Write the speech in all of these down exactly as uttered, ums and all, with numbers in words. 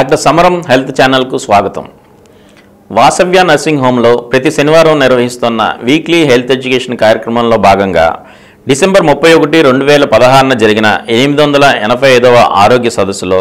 Doctor సమరం health ఛానల్కు స్వాగతం. వాసవ్య నర్సింగ్ హోమ్లో ప్రతి శనివారం నిర్వహిస్తున్న వీక్లీ హెల్త్ ఎడ్యుకేషన్ కార్యక్రమంలో భాగంగా డిసెంబర్ ముప్పై ఒకటి రెండు వేల పదహారున జరిగిన ఎనిమిది వందల ఎనభై ఐదవ ఆరోగ్య సదస్సులో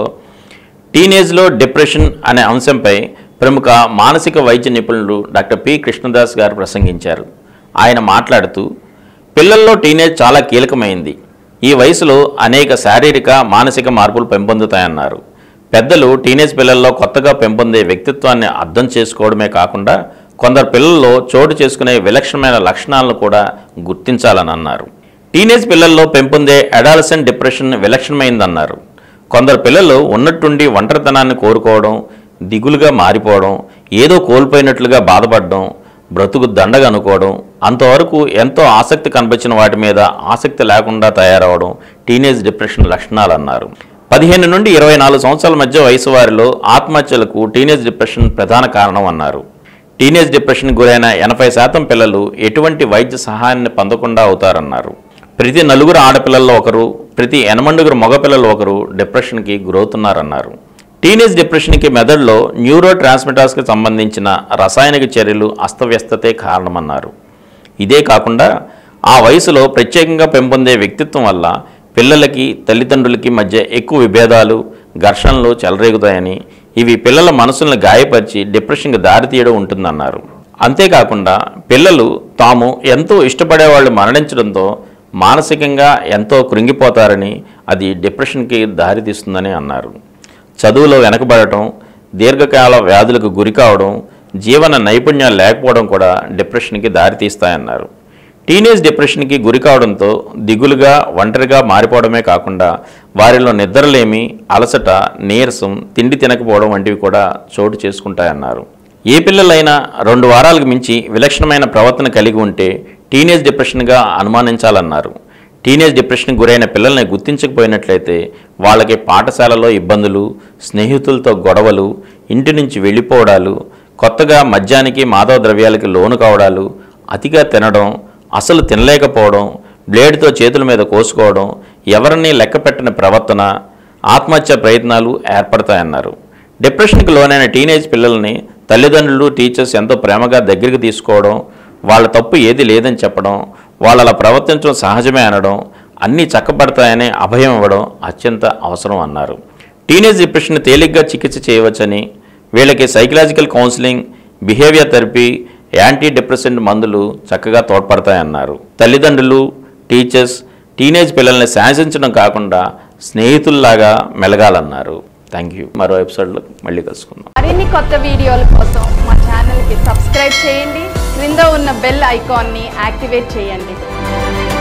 టీనేజ్లో డిప్రెషన్ అనే అంశంపై ప్రముఖ మానసిక వైద్య నిపుణులు డాక్టర్ పి కృష్ణదాస్ గారు ప్రసంగించారు. ఆయన మాట్లాడుతూ, పిల్లల్లో టీనేజ్ చాలా కీలకమైంది. ఈ వయసులో అనేక శారీరక మానసిక మార్పులు పెంపొందుతాయన్నారు. పెద్దలు టీనేజ్ పిల్లల్లో కొత్తగా పెంపొందే వ్యక్తిత్వాన్ని అర్థం చేసుకోవడమే కాకుండా కొందరు పిల్లల్లో చోటు చేసుకునే విలక్షణమైన లక్షణాలను కూడా గుర్తించాలని అన్నారు. టీనేజ్ పిల్లల్లో పెంపొందే అడాలసెంట్ డిప్రెషన్ విలక్షణమైందన్నారు. కొందరు పిల్లలు ఉన్నట్టుండి ఒంటరితనాన్ని కోరుకోవడం, దిగులుగా మారిపోవడం, ఏదో కోల్పోయినట్లుగా బాధపడడం, బ్రతుకు దండగా అనుకోవడం, అంతవరకు ఎంతో ఆసక్తి కనిపించిన వాటి మీద ఆసక్తి లేకుండా తయారవడం టీనేజ్ డిప్రెషన్ లక్షణాలు అన్నారు. పదిహేను నుండి ఇరవై నాలుగు సంవత్సరాల మధ్య వయసు వారిలో ఆత్మహత్యలకు టీనేజ్ డిప్రెషన్ ప్రధాన కారణం అన్నారు. టీనేజ్ డిప్రెషన్ గురైన ఎనభై శాతం పిల్లలు ఎటువంటి వైద్య సహాయాన్ని పొందకుండా అవుతారన్నారు. ప్రతి నలుగురు ఆడపిల్లల్లో ఒకరు, ప్రతి ఎనమండుగురు మగపిల్లలు ఒకరు డిప్రెషన్కి గురవుతున్నారన్నారు. టీనేజ్ డిప్రెషన్కి మెదడులో న్యూరో ట్రాన్స్మిటర్స్కి సంబంధించిన రసాయనిక చర్యలు అస్తవ్యస్తతే కారణమన్నారు. ఇదే కాకుండా ఆ వయసులో ప్రత్యేకంగా పెంపొందే వ్యక్తిత్వం వల్ల పిల్లలకి తల్లిదండ్రులకి మధ్య ఎక్కువ విభేదాలు, ఘర్షణలు చెలరేగుతాయని, ఇవి పిల్లల మనసులను గాయపరిచి డిప్రెషన్కి దారితీయడం ఉంటుందన్నారు. అంతేకాకుండా పిల్లలు తాము ఎంతో ఇష్టపడే వాళ్ళు మరణించడంతో మానసికంగా ఎంతో కృంగిపోతారని, అది డిప్రెషన్కి దారితీస్తుందని అన్నారు. చదువులో వెనకబడటం, దీర్ఘకాల వ్యాధులకు గురి కావడం, జీవన నైపుణ్యాలు లేకపోవడం కూడా డిప్రెషన్కి దారితీస్తాయన్నారు. టీనేజ్ డిప్రెషన్కి గురి కావడంతో దిగులుగా, ఒంటరిగా మారిపోవడమే కాకుండా వారిలో నిద్రలేమి, అలసట, నీరసం, తిండి తినకపోవడం వంటివి కూడా చోటు చేసుకుంటాయన్నారు. ఏ పిల్లలైనా రెండు వారాలకు మించి విలక్షణమైన ప్రవర్తన కలిగి ఉంటే టీనేజ్ డిప్రెషన్గా అనుమానించాలన్నారు. టీనేజ్ డిప్రెషన్కి గురైన పిల్లల్ని గుర్తించకపోయినట్లయితే వాళ్ళకి పాఠశాలలో ఇబ్బందులు, స్నేహితులతో గొడవలు, ఇంటి నుంచి వెళ్ళిపోవడాలు, కొత్తగా మద్యానికి మాదక ద్రవ్యాలకి లోను కావడాలు, అతిగా తినడం, అసలు తినలేకపోవడం, బ్లేడ్తో చేతుల మీద కోసుకోవడం, ఎవరిని లెక్కపెట్టని ప్రవర్తన, ఆత్మహత్య ప్రయత్నాలు ఏర్పడతాయన్నారు. డిప్రెషన్కి లోనైన టీనేజ్ పిల్లల్ని తల్లిదండ్రులు, టీచర్స్ ఎంతో ప్రేమగా దగ్గరికి తీసుకోవడం, వాళ్ళ తప్పు ఏది లేదని చెప్పడం, వాళ్ళ ప్రవర్తించడం సహజమే అనడం, అన్నీ చక్కబడతాయనే అభయం ఇవ్వడం అత్యంత అవసరం అన్నారు. టీనేజ్ డిప్రెషన్ తేలిగ్గా చికిత్స చేయవచ్చని, వీళ్ళకి psychological counselling, behaviour therapy, anti depressant మందులు చక్కగా తోడ్పడతాయన్నారు. తల్లిదండ్రులు, టీచర్స్ టీనేజ్ పిల్లల్ని శాసించడం కాకుండా స్నేహితుల్లాగా మెలగాలన్నారు. Thank you. మరో ఎపిసోడ్లో మళ్ళీ కలుసుకుందాం. మరిన్ని కొత్త వీడియోల కోసం మా ఛానల్కి సబ్స్క్రైబ్ చేయండి. క్రింద ఉన్న బెల్ ఐకాన్ని యాక్టివేట్ చేయండి.